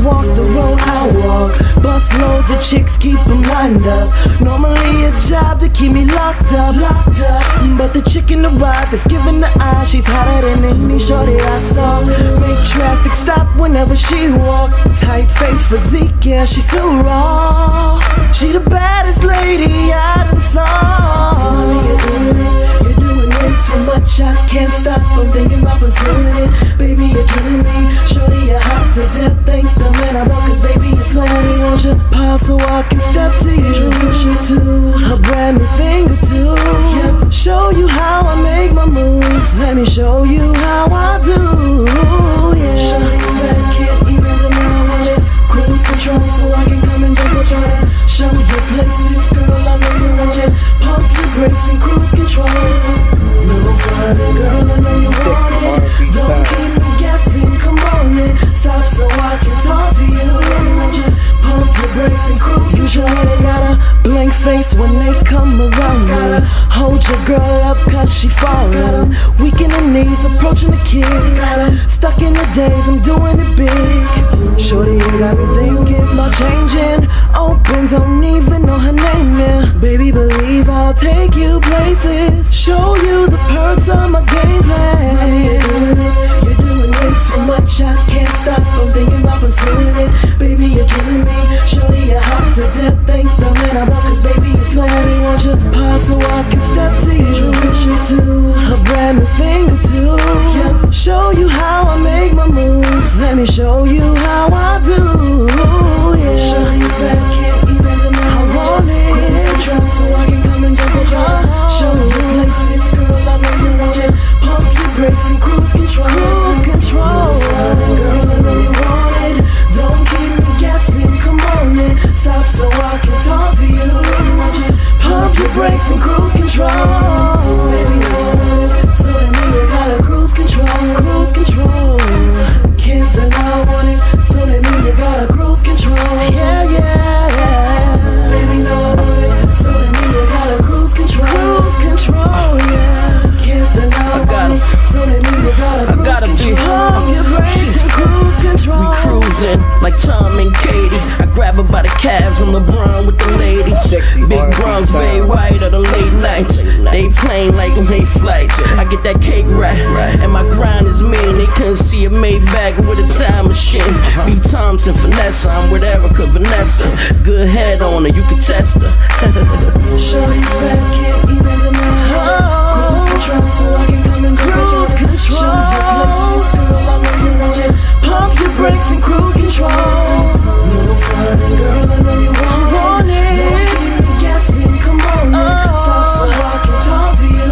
walk the road I walk. Bus loads of chicks, keep them lined up. Normally a job to keep me locked up. But the chick in the ride that's giving the eye, she's hotter than any shorty I saw. Make traffic stop whenever she walk. Tight face physique, yeah, she's so raw. She the baddest lady I done saw. You're doing it too much, I can't stop. I'm thinking about pursuing it. Baby, you're killing me. Shorty, you're hot to death. Thank the man I brought, cause baby, you're so honey. Won't you pause so I can step to you? Introduce you to a brand new thing or two. Yeah, show you how I make my moves. Let me show you how I do. Yeah, shorty's back, can't even deny it. Cruise control so I can come and jump on it. Show you places, girl, I know you want it. Pump your brakes and cruise control. No fun, girl, I know you want it. Don't keep me guessing, come on in. Stop so I can talk to you. Pump your brakes and cruise control. Usually they got a blank face when they come around me. Hold your girl up cause she falling. Weak in the knees, approaching the kid. Stuck in the days, I'm doing it big. Shorty, you got me thinking about changing. Open, don't even know her name, yeah. Baby, believe I'll take you places. Show you the perks of my game plan. You're doing it too much, I can't stop. I'm thinking about pursuing it. Baby, you're killing me. Shorty, you're hot to death. Thank the man I brought, cause baby, you're so honey. Won't you pause so I can step to you? Introduce you to a brand new thing or two. Yeah, show you how I make my moves. Let me show you how I do. Yeah, shorty's back, can't even deny I want it. Cruise control so I can come and jump on. Show you places, girl, I know you want it. Pump your brakes and cruise control. Cruise control, girl, I know you want it. Don't keep me guessing, come on in. Stop so I can talk to you. Pump your brakes and cruise control. Baby, know I want it, so that means you gotta cruise control. Cruise control, can't deny I want it, so that means you gotta cruise control. Yeah, yeah, yeah. Baby, know I want it, so that means you gotta cruise control. Cruise control, yeah. Can't deny I want it, so that means you gotta cruise control. Pump your brakes and cruise control. We cruising like Tom and Katie. I grab her by the calves, I'm LeBron with the ladies. Big Bronx, Bay White of the late nights. They plain like late flights. I get that cake right, and my grind is mean. They couldn't see a Maybach with a time machine. B. Thompson, Vanessa, I'm with Erica Vanessa. Good head on her, you can test her. Shorty's back, can't even deny it. Cruise control so I can come and cruise control. Show you places, girl, I know you want it. Pump your brakes and cruise control. No fun, girl, I know you want it. Don't keep me guessing, come on in. Stop so I can talk to you.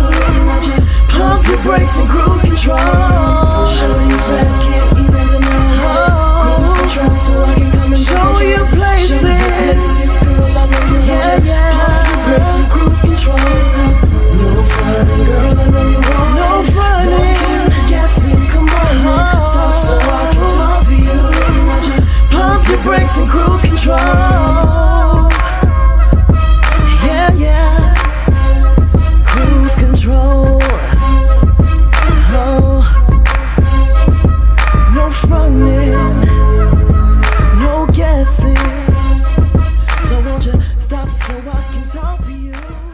Pump your brakes and cruise control. Shorty's back, can't even deny it. Cruise control so I can come and show you places. Show you places, girl, I know you want it. Pump your brakes and cruise control. No fun, girl, I know you want it. No fun, don't keep me guessing, come on in. Stop so I can talk to you. Pump your brakes and cruise control. Yeah, yeah. Cruise control. Oh, no fronting, no guessing. So won't you stop so I can talk to you?